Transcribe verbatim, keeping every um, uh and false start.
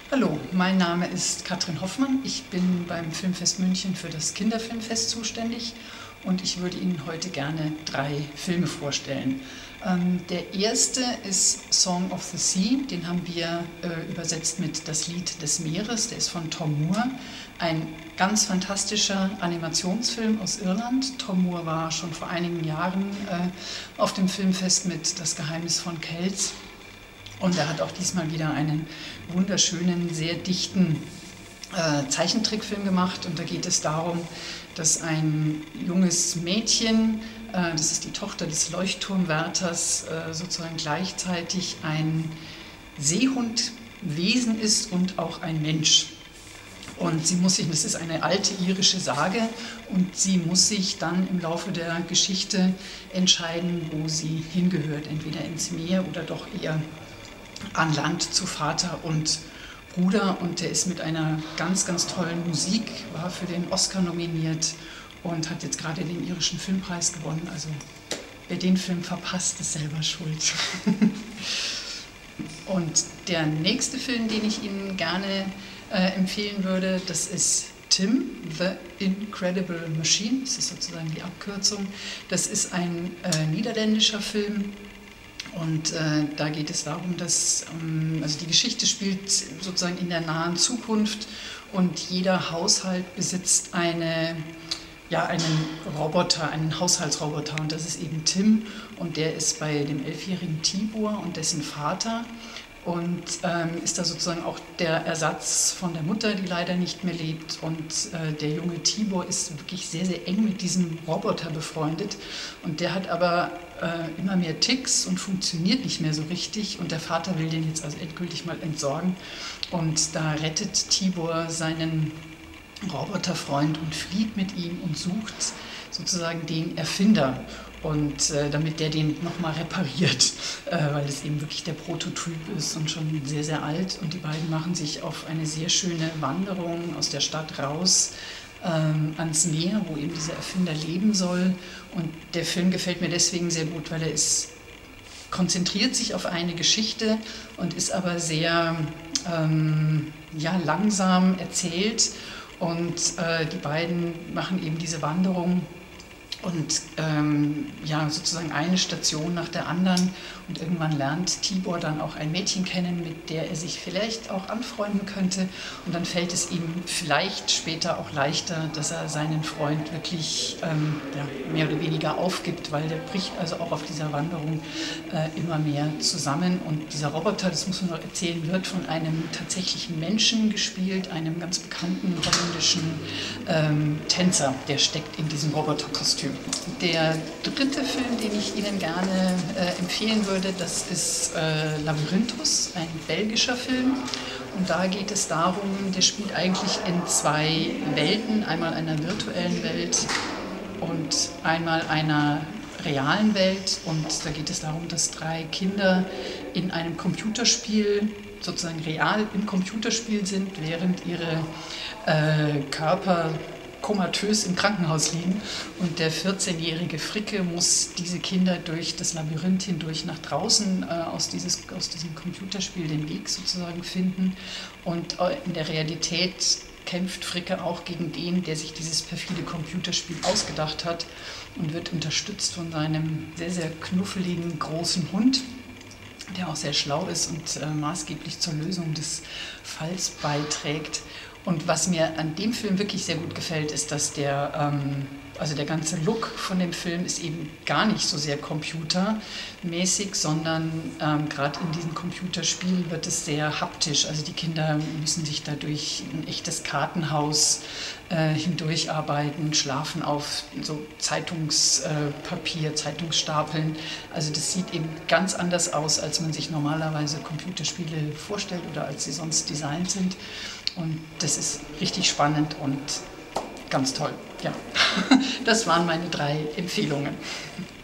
Hallo, mein Name ist Katrin Hoffmann. Ich bin beim Filmfest München für das Kinderfilmfest zuständig und ich würde Ihnen heute gerne drei Filme vorstellen. Ähm, der erste ist Song of the Sea, den haben wir äh, übersetzt mit Das Lied des Meeres, der ist von Tom Moore. Ein ganz fantastischer Animationsfilm aus Irland. Tom Moore war schon vor einigen Jahren äh, auf dem Filmfest mit Das Geheimnis von Kells. Und er hat auch diesmal wieder einen wunderschönen, sehr dichten äh, Zeichentrickfilm gemacht. Und da geht es darum, dass ein junges Mädchen, äh, das ist die Tochter des Leuchtturmwärters, äh, sozusagen gleichzeitig ein Seehundwesen ist und auch ein Mensch. Und sie muss sich, das ist eine alte irische Sage, und sie muss sich dann im Laufe der Geschichte entscheiden, wo sie hingehört, entweder ins Meer oder doch eher an Land zu Vater und Bruder. Und der ist mit einer ganz, ganz tollen Musik, war für den Oscar nominiert und hat jetzt gerade den irischen Filmpreis gewonnen. Also wer den Film verpasst, ist selber schuld. Und der nächste Film, den ich Ihnen gerne äh, empfehlen würde, das ist Tim, The Incredible Machine. Das ist sozusagen die Abkürzung. Das ist ein äh, niederländischer Film. Und äh, da geht es darum, dass ähm, also die Geschichte spielt sozusagen in der nahen Zukunft und jeder Haushalt besitzt eine, ja, einen Roboter, einen Haushaltsroboter, und das ist eben Tim, und der ist bei dem elfjährigen Tibor und dessen Vater und ähm, ist da sozusagen auch der Ersatz von der Mutter, die leider nicht mehr lebt. Und äh, der junge Tibor ist wirklich sehr, sehr eng mit diesem Roboter befreundet. Und der hat aber äh, immer mehr Ticks und funktioniert nicht mehr so richtig. Und der Vater will den jetzt also endgültig mal entsorgen. Und da rettet Tibor seinen Roboterfreund und flieht mit ihm und sucht sozusagen den Erfinder. Und äh, damit der den nochmal repariert, äh, weil es eben wirklich der Prototyp ist und schon sehr, sehr alt. Und die beiden machen sich auf eine sehr schöne Wanderung aus der Stadt raus ähm, ans Meer, wo eben dieser Erfinder leben soll. Und der Film gefällt mir deswegen sehr gut, weil er ist, konzentriert sich auf eine Geschichte und ist aber sehr ähm, ja, langsam erzählt. Und äh, die beiden machen eben diese Wanderung und ähm, ja, sozusagen eine Station nach der anderen. Und irgendwann lernt Tibor dann auch ein Mädchen kennen, mit der er sich vielleicht auch anfreunden könnte. Und dann fällt es ihm vielleicht später auch leichter, dass er seinen Freund wirklich ähm, ja, mehr oder weniger aufgibt, weil der bricht also auch auf dieser Wanderung äh, immer mehr zusammen. Und dieser Roboter, das muss man noch erzählen, wird von einem tatsächlichen Menschen gespielt, einem ganz bekannten holländischen ähm, Tänzer, der steckt in diesem Roboterkostüm. Der dritte Film, den ich Ihnen gerne äh, empfehlen würde, das ist äh, Labyrinthus, ein belgischer Film. Und da geht es darum, der spielt eigentlich in zwei Welten, einmal einer virtuellen Welt und einmal einer realen Welt. Und da geht es darum, dass drei Kinder in einem Computerspiel, sozusagen real im Computerspiel sind, während ihre äh, Körper komatös im Krankenhaus liegen, und der vierzehnjährige Fricke muss diese Kinder durch das Labyrinth hindurch nach draußen äh, aus, dieses, aus diesem Computerspiel den Weg sozusagen finden, und äh, in der Realität kämpft Fricke auch gegen den, der sich dieses perfide Computerspiel ausgedacht hat, und wird unterstützt von seinem sehr, sehr knuffeligen großen Hund, der auch sehr schlau ist und äh, maßgeblich zur Lösung des Falls beiträgt. Und was mir an dem Film wirklich sehr gut gefällt, ist, dass der, ähm, also der ganze Look von dem Film ist eben gar nicht so sehr computermäßig, sondern ähm, gerade in diesem Computerspiel wird es sehr haptisch. Also die Kinder müssen sich da durch ein echtes Kartenhaus äh, hindurcharbeiten, schlafen auf so Zeitungspapier, äh, Zeitungsstapeln. Also das sieht eben ganz anders aus, als man sich normalerweise Computerspiele vorstellt oder als sie sonst designt sind. Und das ist richtig spannend und ganz toll. Ja, das waren meine drei Empfehlungen.